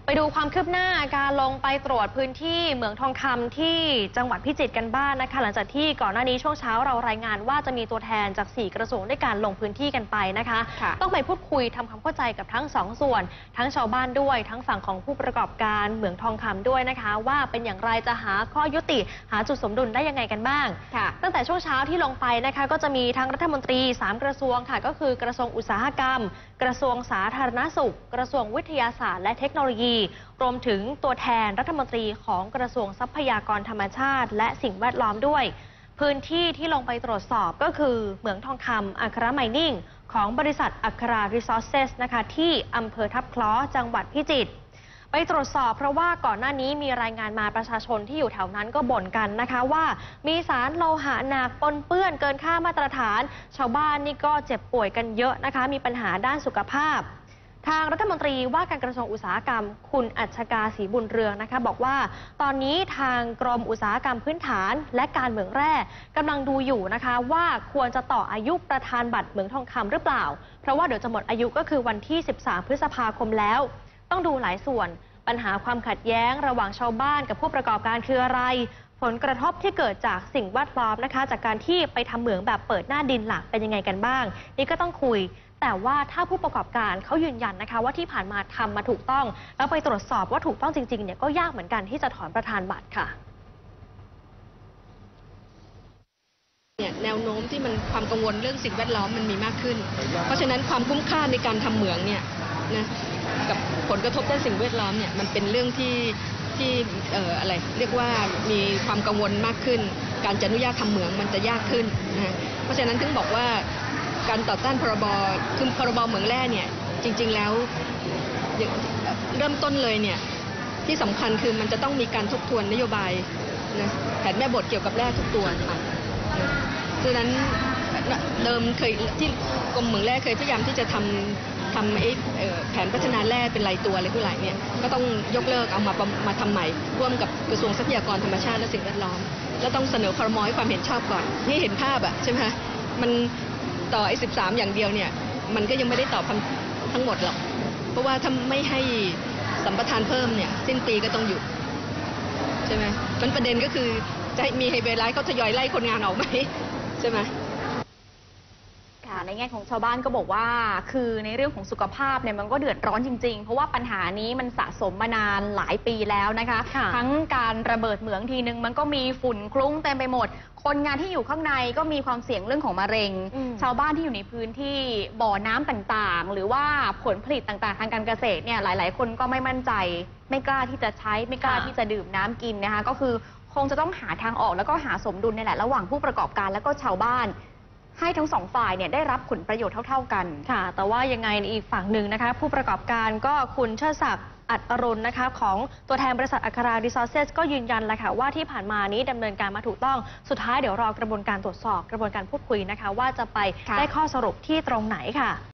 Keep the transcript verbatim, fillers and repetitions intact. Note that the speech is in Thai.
ไปดูความคืบหน้าการลงไปตรวจพื้นที่เหมืองทองคำที่จังหวัดพิจิตรกันบ้างนะคะหลังจากที่ก่อนหน้านี้ช่วงเช้าเรารายงานว่าจะมีตัวแทนจากสี่กระทรวงด้วยการลงพื้นที่กันไปนะคะต้องไปพูดคุยทำความเข้าใจกับทั้งสองส่วนทั้งชาวบ้านด้วยทั้งฝั่งของผู้ประกอบการเหมืองทองคำด้วยนะคะว่าเป็นอย่างไรจะหาข้อยุติหาจุดสมดุลได้ยังไงกันบ้างตั้งแต่ช่วงเช้าที่ลงไปนะคะก็จะมีทั้งรัฐมนตรีสามกระทรวงค่ะก็คือกระทรวงอุตสาหกรรมกระทรวงสาธารณสุขกระทรวงวิทยาศาสตร์และเทคโนโลยีรวมถึงตัวแทนรัฐมนตรีของกระทรวงทรัพยากรธรรมชาติและสิ่งแวดล้อมด้วยพื้นที่ที่ลงไปตรวจสอบก็คือเหมืองทองคำอัคราไมนิ่งของบริษัทอัครารีซอสเซสนะคะที่อำเภอทับคล้อจังหวัดพิจิตรไปตรวจสอบเพราะว่าก่อนหน้านี้มีรายงานมาประชาชนที่อยู่แถวนั้นก็บ่นกันนะคะว่ามีสารโลหะหนักปนเปื้อนเกินค่ามาตรฐานชาวบ้านนี่ก็เจ็บป่วยกันเยอะนะคะมีปัญหาด้านสุขภาพทางรัฐมนตรีว่าการกระทรวงอุตสาหกรรมคุณอัชกาศรีบุญเรืองนะคะบอกว่าตอนนี้ทางกรมอุตสาหกรรมพื้นฐานและการเหมืองแร่กำลังดูอยู่นะคะว่าควรจะต่ออายุประธานบัตรเหมืองทองคำหรือเปล่าเพราะว่าเดี๋ยวจะหมดอายุก็คือวันที่สิบสามพฤษภาคมแล้วต้องดูหลายส่วนปัญหาความขัดแย้งระหว่างชาวบ้านกับผู้ประกอบการคืออะไรผลกระทบที่เกิดจากสิ่งแวดล้อมนะคะจากการที่ไปทำเหมืองแบบเปิดหน้าดินหลักเป็นยังไงกันบ้างนี่ก็ต้องคุยแต่ว่าถ้าผู้ประกอบการเขายืนยันนะคะว่าที่ผ่านมาทำมาถูกต้องแล้วไปตรวจสอบว่าถูกต้องจริงๆเนี่ยก็ยากเหมือนกันที่จะถอนประธานบัตรค่ะเนี่ยแนวโน้มที่มันความกังวลเรื่องสิ่งแวดล้อมมันมีมากขึ้นเพราะฉะนั้นความคุ้มค่าในการทำเหมืองเนี่ยนะกับผลกระทบด้านสิ่งแวดล้อมเนี่ยมันเป็นเรื่องที่ที่เอ่ออะไรเรียกว่ามีความกังวลมากขึ้นการจะอนุญาตทำเหมืองมันจะยากขึ้นนะเพราะฉะนั้นถึงบอกว่าการต่อต้านพรบคือพรบเหมืองแร่เนี่ยจริงๆแล้วเริ่มต้นเลยเนี่ยที่สำคัญคือมันจะต้องมีการทบทวนนโยบายนะแผนแม่บทเกี่ยวกับแร่ทุกตัวค่ะดังนั้นเดิมเคยที่กรมเหมืองแร่เคยพยายามที่จะทำทำไอ้แผนพัฒนาแร่เป็นรายตัวอะไรผู้หลายเนี่ยก็ต้องยกเลิกเอามามาทำใหม่ร่วมกับกระทรวงทรัพยากรธรรมชาติและสิ่งแวดล้อมแล้วต้องเสนอครม.ให้ความเห็นชอบก่อนให้เห็นภาพอะใช่ไหมคะมันต่อไอ้สิบสามอย่างเดียวเนี่ยมันก็ยังไม่ได้ตอบทั้งหมดหรอกเพราะว่าถ้าไม่ให้สัมปทานเพิ่มเนี่ยสิ้นปีก็ต้องหยุดใช่ไหมมันประเด็นก็คือจะมีไฮเบรไลท์เขาทยอยไล่คนงานออกไหมใช่ไหมในแง่ของชาวบ้านก็บอกว่าคือในเรื่องของสุขภาพเนี่ยมันก็เดือดร้อนจริงๆเพราะว่าปัญหานี้มันสะสมมานานหลายปีแล้วนะคะทั้งการระเบิดเหมืองทีนึงมันก็มีฝุ่นคลุ้งเต็มไปหมดคนงานที่อยู่ข้างในก็มีความเสี่ยงเรื่องของมะเร็งชาวบ้านที่อยู่ในพื้นที่บ่อน้ำต่างๆหรือว่าผลผลิตต่างๆทางการเกษตรเนี่ยหลายๆคนก็ไม่มั่นใจไม่กล้าที่จะใช้ไม่กล้าที่จะดื่มน้ำกินนะคะก็คือคงจะต้องหาทางออกแล้วก็หาสมดุลนี่แหละระหว่างผู้ประกอบการและก็ชาวบ้านให้ทั้งสองฝ่ายเนี่ยได้รับผลประโยชน์เท่าๆกันค่ะแต่ว่ายังไงอีกฝั่งหนึ่งนะคะผู้ประกอบการก็คุณเชิดศักดิ์อัดอรุณนะคะของตัวแทนบริษัทอัครารีซอสเซสก็ยืนยันแหละค่ะว่าที่ผ่านมานี้ดำเนินการมาถูกต้องสุดท้ายเดี๋ยวรอกระบวนการตรวจสอบกระบวนการพูดคุยนะคะว่าจะไปได้ข้อสรุปที่ตรงไหนค่ะ